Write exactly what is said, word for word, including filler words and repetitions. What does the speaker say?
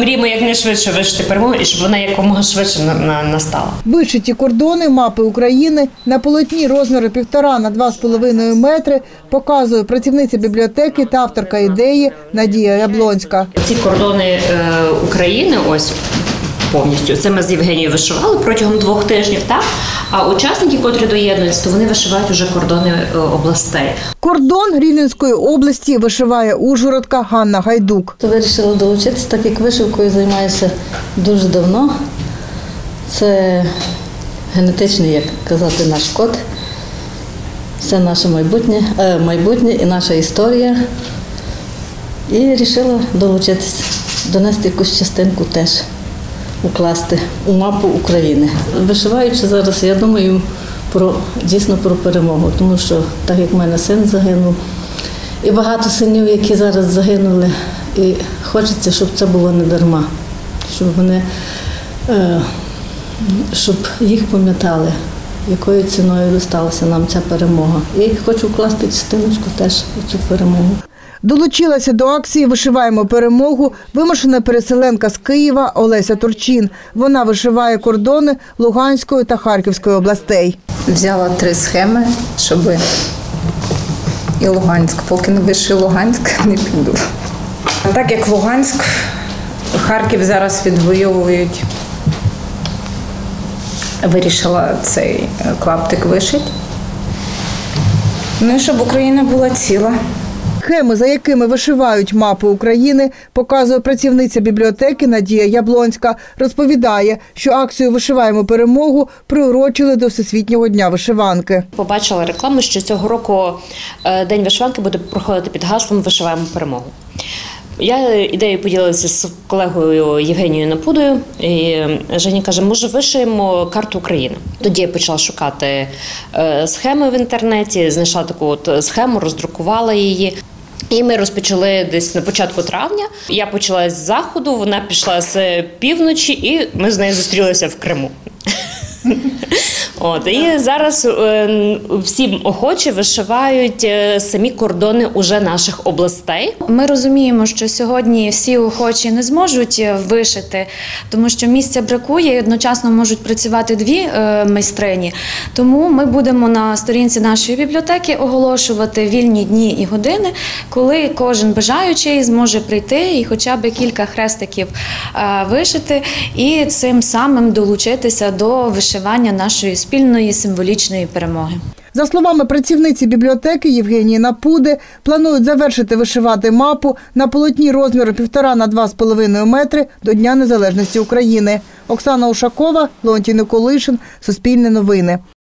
мріємо якнайшвидше вишити перемогу і щоб вона якомога швидше на, на, настала. Вишиті кордони мапи України на полотні розміру півтора на два з половиною метри показує працівниця бібліотеки та авторка ідеї Надія Яблонська. Ці кордони е, України, ось повністю, це ми з Євгенією вишивали протягом двох тижнів, так? А учасники, котрі доєднуються, то вони вишивають уже кордони е, областей. Кордон Рівненської області вишиває ужгородка Ганна Гайдук. Вирішила долучитися, так як вишивкою займаюся дуже давно. Це генетичний, як казати, наш код. Це наше майбутнє, е, майбутнє і наша історія. І вирішила долучитися, донести якусь частинку теж, укласти у мапу України. Вишиваючи зараз, я думаю про, дійсно про перемогу, тому що так як в мене син загинув, і багато синів, які зараз загинули, і хочеться, щоб це було не дарма, щоб вони, е, щоб їх пам'ятали, якою ціною досталася нам ця перемога. І хочу вкласти частиночку теж у цю перемогу. Долучилася до акції «Вишиваємо перемогу» вимушена переселенка з Києва Олеся Турчин. Вона вишиває кордони Луганської та Харківської областей. Взяла три схеми, щоб і Луганськ. Поки не вишию Луганськ, не піду. Так як Луганськ, Харків зараз відвоюють, вирішила цей клаптик вишити. Ну і щоб Україна була ціла. Схеми, за якими вишивають мапу України, показує працівниця бібліотеки Надія Яблонська. Розповідає, що акцію «Вишиваємо перемогу» приурочили до Всесвітнього дня вишиванки. Побачила рекламу, що цього року День вишиванки буде проходити під гаслом «Вишиваємо перемогу». Я ідеєю поділилася з колегою Євгенією Напудою, і Женя каже, може вишиємо карту України. Тоді я почала шукати схеми в інтернеті, знайшла таку от схему, роздрукувала її. І ми розпочали десь на початку травня. Я почала з заходу, вона пішла з півночі, і ми з нею зустрілися в Криму. От, і зараз е, всі охочі вишивають е, самі кордони уже наших областей. Ми розуміємо, що сьогодні всі охочі не зможуть вишити, тому що місця бракує і одночасно можуть працювати дві е, майстрині. Тому ми будемо на сторінці нашої бібліотеки оголошувати вільні дні і години, коли кожен бажаючий зможе прийти і хоча б кілька хрестиків е, вишити і цим самим долучитися до вишивання нашої спільної символічної перемоги. За словами працівниці бібліотеки Євгенії Напуди, планують завершити вишивати мапу на полотні розміру півтора на два з половиною метри до Дня незалежності України. Оксана Ушакова, Леонтій Николишин, Суспільне новини.